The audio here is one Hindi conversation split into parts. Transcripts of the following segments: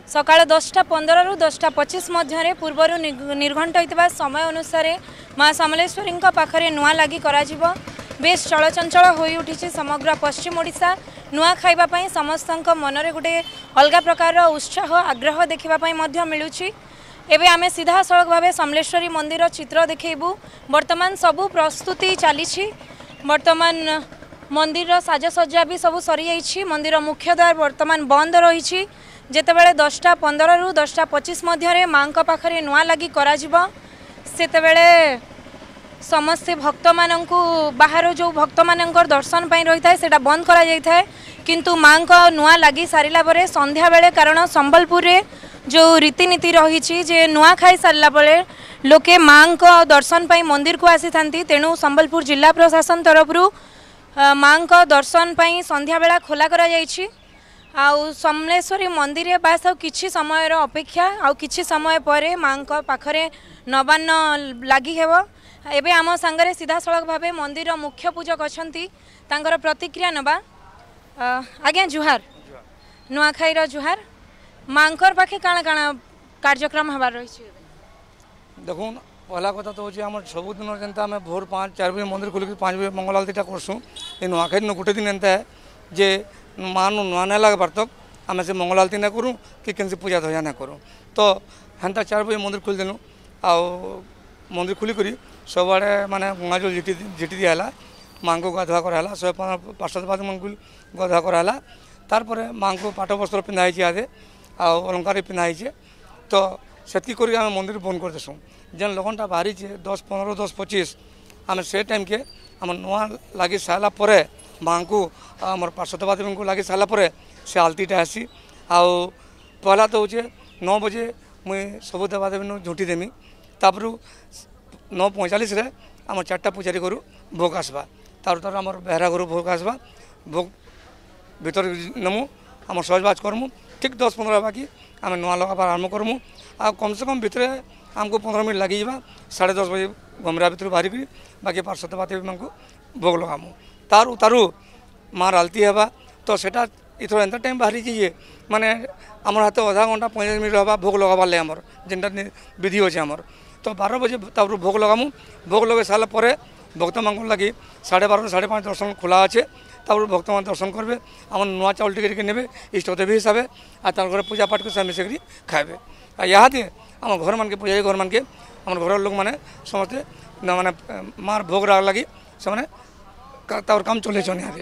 सकाळ 10:15 रु 10:25 मध्य पूर्वर निर्घंट होता समय अनुसार माँ समलेश्वरी पाखरे नुआ लगी करा बेस चलचंचल हो उठी समग्र पश्चिम ओडिशा नुआ खाइबापी समस्त मनरे गोटे अलग प्रकार उत्साह आग्रह देखापी मिलूँ। एवं आम सीधा सड़क भाव समलेश्वरी मंदिर चित्र देखू। वर्तमान सबू प्रस्तुति चली वर्तमान मंदिर साजसज्जा भी सब सरी जाइए। मंदिर मुख्य द्वार वर्तमान बंद रही जितेबाला 10:15 रु 10:25 मध्य माँ पाखरे नुआ लगी करतेबले समस्ते भक्त मानक बाहर जो भक्त मान दर्शन पर रही है सेटा बंद करा जाय थाए किंतु माँ को नुआ लगी सारिला परे संध्या बेले कारण संबलपुर रे जो रीतिनीति रही जे नुआ खाई सारा बेले लोके माँ को दर्शन पर मंदिर को आसी थांती। तेणु संबलपुर जिला प्रशासन तरफ माँ को दर्शन पर संध्या बेला खोला करा जायछि। आउ समलेश्वरी मंदिर बास किछि समय अपेक्षा आउ किछि समय पर माँ को पाखरे नवान्न लगी हेबो। एबे आम सांगरे सीधा सड़क भाव मंदिर मुख्य पूजक अच्छी तांकर प्रतिक्रिया नबा। आज्ञा जुहार नुआखाईर जुहार मांकर पाखे काଣା काଣା कार्यक्रम हबार रही देखो पहला कथा तो हूँ आम सबुदिन जनता आम भोर 5-4 बजे मंदिर खोलिक 5 बजे मंगल आलतीटा करसूँ। ये नुआखाई दिन गोटे दिन एंता है जे माँ नुआ नहीं लगे पार्तक आम से मंगल आलती ना करूँ कि कैसे पूजा धजा ना करूँ। तो हेन्ता 4 बजे मंदिर खोलीदेलु आउ मंदिर खोलिक सब आड़े माने गंगा जल झिटी दिहला माँ को गाधुआ कराला 100-500 मन को गाधुआ कराला। तार माँ को पाट वस्त्र पिंधाई आदे अलंकार पिंधाई। तो सेतकी कर मंदिर बंद कर देसूँ। जेन लगनटा बाहरी 10-15 10-25 आम से टाइम के आम नुआ लगी सारा माँ को आम 500 देवी को लगी सारा से आलतीटा आसी आउ पहला तो हूँ 9 बजे मुई सब देवादेवी झुटी देमी। तापर 9:45 आम 4टा पूजारी करूँ भोग आसवा तार आम बेहरा घर भोग आसवा भोग भीतर नमु आम सहजबाज करमु ठीक 10-15 बाकी आम नुआ लगाबार आरम्भ करमु। आ कम से कम भितर आमको 15 मिनट लगी 10:30 बजे गमरा भर बाहर कर बाकी 500 देवी माँ को भोग लगामु। तारू तारू माँ आलती हेबा तो सेटा इथर एंता टाइम बाहरी जाइए माने आमर हाथ आधा घंटा 45 मिनट हवा भोग लगाबार ले आमर जेनटा विधि अच्छे आमर। तो 12 बजे तापर भोग लगामु। भोग लगे सारा पर भक्त मान लगी 12:30-5:30 दर्शन खोला अच्छे। तापर भक्त मान दर्शन करेंगे आम नुआ चाउल टिके नेबे इष्टदेवी हिसाब आ घर पूजा पाठ कर मिसिक खाए। यहाँ आम घर मान के पूजा घर मान के आम घर लोक मैंने समस्ते माने मार भोग लगी से काम चले।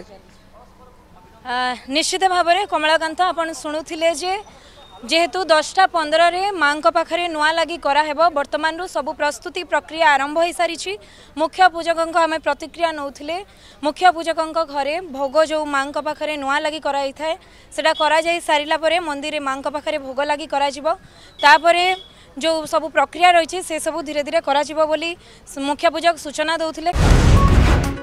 निश्चित भाव में कमलाकांत आपण शुणुले जेहेतु 10:15 रे माँ पाखरे नुआ लगी कराहेब वर्तमान सबु प्रस्तुति प्रक्रिया आरंभ हो सारी। मुख्य पूजक आम प्रतिक्रिया नौथिले मुख्य पूजक घरे भोग जो माँ पाखरे नुआ लगी कराई थाए सेटा करा जाई सारिला परे मंदिर माँ पाखरे भोग लगी करा जिवो। तापरे जो सबु प्रक्रिया रही से सबु धीरे धीरे करा जिवो बोली मुख्य पूजक सूचना दौथिले।